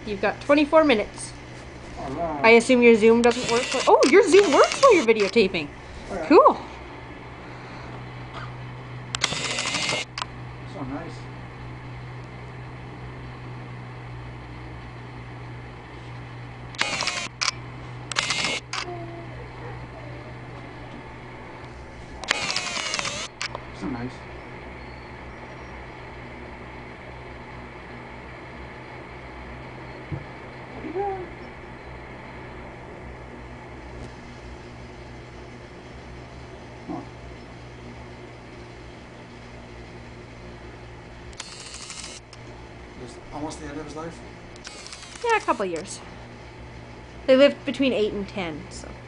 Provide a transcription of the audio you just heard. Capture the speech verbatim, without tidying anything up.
You've got twenty-four minutes. Oh, no. I assume your Zoom doesn't work. For, oh, your Zoom works while you're videotaping. Oh, yeah. Cool. So nice. So nice. What are you doing? Huh. Just almost the end of his life? Yeah, a couple years. They lived between eight and ten, so.